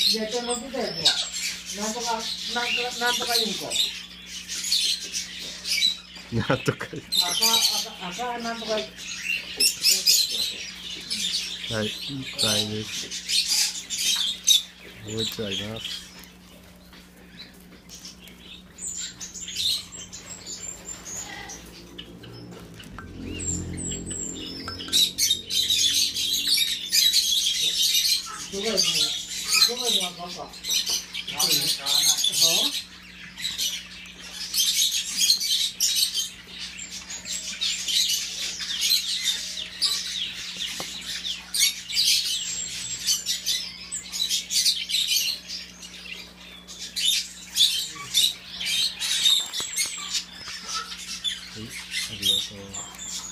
ネットに載ってたやつは、なんとかインコ。 なんとか。 赤なんとかインコ。 はい、いっぱいです。もう一羽います。 どこへ行くの？どこへ行くの？バカ。 はい、ありがとう。